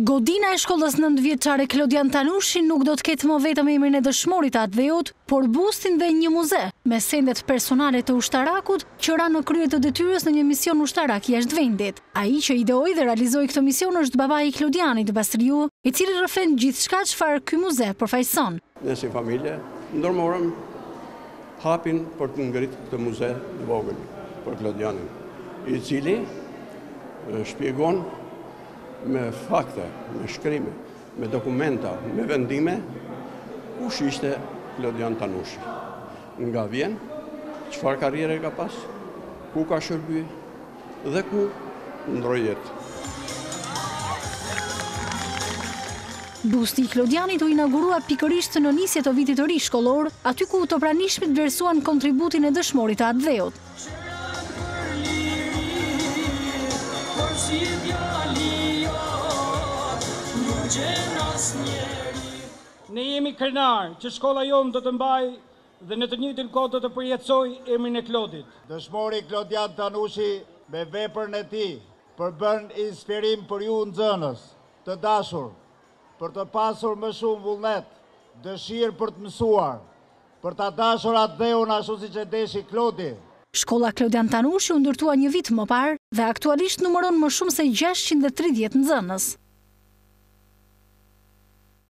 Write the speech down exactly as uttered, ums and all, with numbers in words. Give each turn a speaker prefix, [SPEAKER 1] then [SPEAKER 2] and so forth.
[SPEAKER 1] Godina e shkollës nëntëvjeçare Klodian Tanushi nuk do të ketë më vetëm emrin e Dëshmorit të atë, por bustin dhe një muze, me sendet personale të ushtarakut që ra në krye të detyrës në një mision ushtarak jashtë vendit. Ai që ideoi dhe realizoi këtë mision është babai i Klodianit Bastriu, i cili rrëfen gjithçka çfarë ky muze përfaqëson.
[SPEAKER 2] Ne si familje ndërmorëm hapin për të ngritur këtë muze të vogël për Klodianin, i cili shpjegon me fakte, me shkrime, me dokumenta, me vendime, kush ishte Klodian Tanushi. Nga vjen, çfarë karriere ka pas, ku ka shërbyer dhe ku ndroi jetë.
[SPEAKER 1] Busti i Klodianit u inaugurua pikërisht në nisje të vitit të ri shkollor, aty ku të pranishmit vlerësuan kontributin e Dëshmorit të atë.
[SPEAKER 3] Ne jemi krenar që shkolla jonë do të mbaj dhe në të njëjtin kohë do të përjetësoj emrin e Klodit.
[SPEAKER 4] Dëshmori Klodian Tanushi me veprën e tij përbën inspirim për ju nxënës, të dashur, për të pasur më shumë vullnet, dëshirë për të mësuar, për ta dashur atë dheun ashtu siç e deshi Klodi.
[SPEAKER 1] Shkolla Klodian Tanushi u ndërtua një vit më parë dhe aktualisht numëron më shumë se gjashtëqind e tridhjetë nxënës.